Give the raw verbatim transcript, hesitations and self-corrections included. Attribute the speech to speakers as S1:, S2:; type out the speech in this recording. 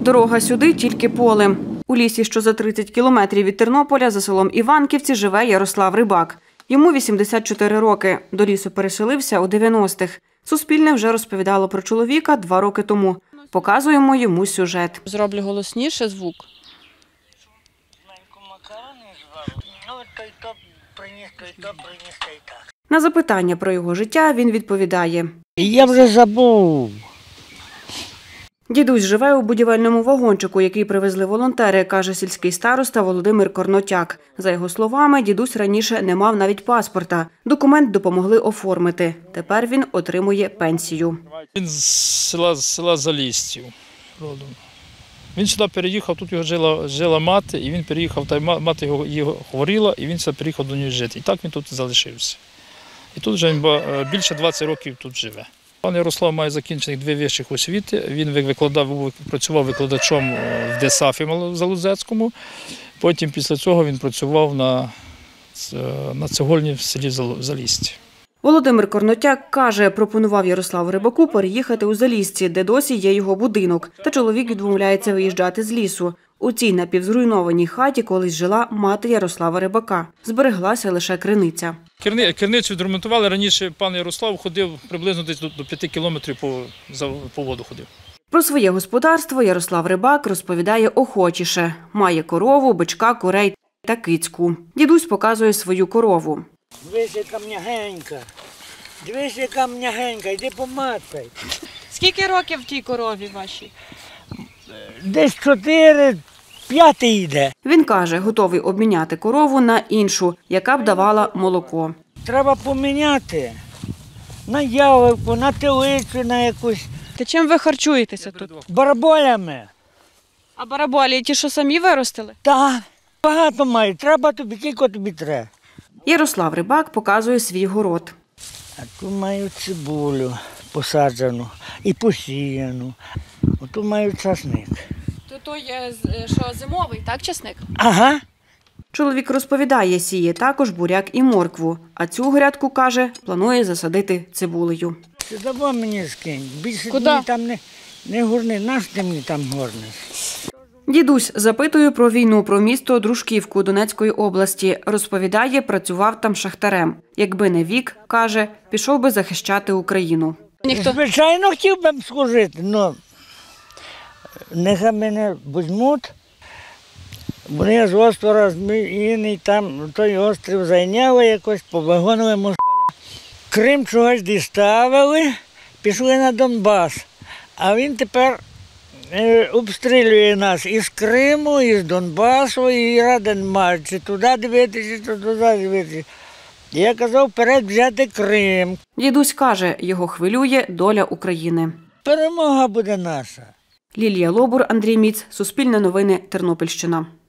S1: Дорога сюди – тільки поле. У лісі, що за тридцять кілометрів від Тернополя, за селом Іванківці, живе Ярослав Рибак. Йому вісімдесят чотири роки. До лісу переселився у дев'яностих. Суспільне вже розповідало про чоловіка два роки тому. Показуємо йому сюжет.
S2: Зроблю голосніше звук.
S1: На запитання про його життя він відповідає.
S3: Я вже забув.
S1: Дідусь живе у будівельному вагончику, який привезли волонтери, каже сільський староста Володимир Корнотяк. За його словами, дідусь раніше не мав навіть паспорта. Документ допомогли оформити. Тепер він отримує пенсію.
S4: Він з села, з села Залістів родом. Він сюди переїхав, тут його жила, жила мати, і він переїхав, та мати його, його хворіла, і він сюди переїхав до неї жити. І так він тут залишився. І тут вже він більше двадцять років тут живе. Пан Ярослав має закінчених дві вищих освіти. Він викладав, працював викладачом в ДЕСАФі Залузецькому. Потім після цього він працював на, на цегольні в селі Залісті.
S1: Володимир Корнотяк каже, пропонував Ярославу Рибаку переїхати у Залісці, де досі є його будинок. Та чоловік відмовляється виїжджати з лісу. У цій напівзруйнованій хаті колись жила мати Ярослава Рибака. Збереглася лише криниця.
S4: Криницю відремонтували. Раніше пан Ярослав ходив приблизно десь до п'яти кілометрів по, по воду ходив.
S1: Про своє господарство Ярослав Рибак розповідає охочіше. Має корову, бичка, курей та кицьку. Дідусь показує свою корову.
S3: Дивись, яка м'ягенька. Дивись, яка м'ягенька. Йди помацай.
S2: Скільки років тій корові вашій?
S3: Десь чотири, п'ятий йде.
S1: Він каже, готовий обміняти корову на іншу, яка б давала молоко.
S3: Треба поміняти на яблуку, на телицю, на якусь.
S2: Та чим ви харчуєтеся тут?
S3: Бараболями.
S2: А бараболі ті, що самі виростили?
S3: Так, багато мають. Треба тобі, скільки тобі треба.
S1: Ярослав Рибак показує свій город.
S3: А тут маю цибулю посаджену і посіяну. Отут маю часник.
S2: То той, що зимовий, так, часник?
S3: Ага.
S1: Чоловік розповідає, сіє також буряк і моркву. А цю грядку, каже, планує засадити цибулею.
S3: Ти давай мені скинь. Більше
S2: Куди?
S3: мені там не, не горни. Наш ти мені там горниш?
S1: Дідусь запитує про війну, про місто Дружківку Донецької області. Розповідає, працював там шахтарем. Якби не вік, каже, пішов би захищати Україну.
S2: Ніхто.
S3: Звичайно, хотів би служити, але нехай мене візьмуть. Вони з острова зміїний, там той острів зайняли якось, повигонили москаля. Крим чогось діставили, пішли на Донбас. А він тепер е, обстрілює нас із Криму, із Донбасу, і раден має, чи туди дивитися, чи туди дивитися. Я казав, вперед взяти Крим.
S1: Дідусь каже, його хвилює доля України.
S3: Перемога буде наша.
S1: Лілія Лобур, Андрій Міц, Суспільне новини, Тернопільщина.